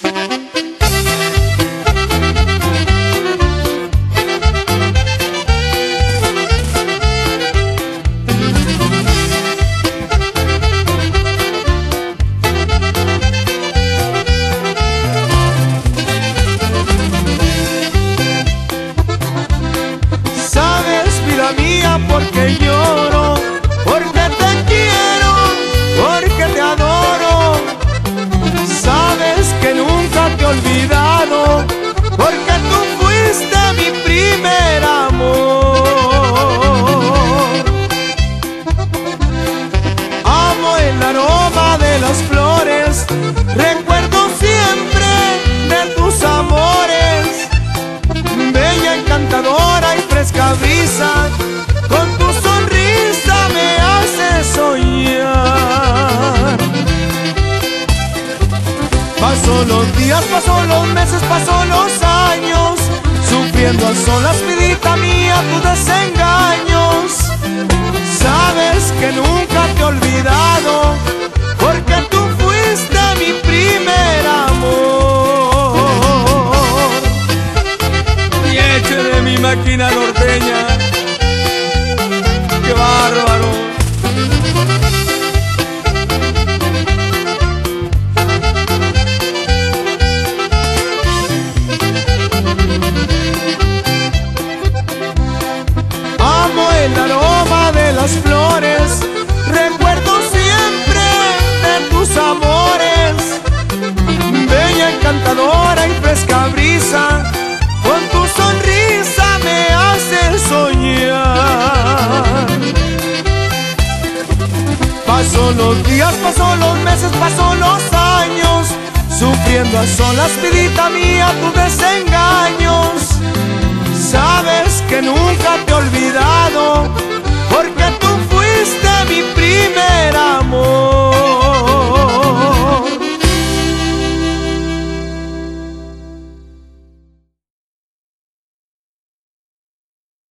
Porque lloro, porque te quiero, porque te adoro. Sabes que nunca te he olvidado, porque tú fuiste mi primer amor. Amo el aroma de las flores, recuerdo siempre de tus amores. Bella, encantadora y fresca brisa, con tu sonrisa me hace soñar. Paso los días, paso los meses, paso los años, sufriendo a solas, vidita mía, tus desengaños. Sabes que nunca te he olvidado, porque tú fuiste mi primer amor. Y échale mi máquina norteña. ¡Qué bárbaro! Amo el aroma de las flores, recuerdo siempre de tus amores. Bella, encantadora y fresca brisa, con tu sonrisa me hace soñar. Paso los días, paso los meses, paso los años, sufriendo a solas, vidita mía, tus desengaños.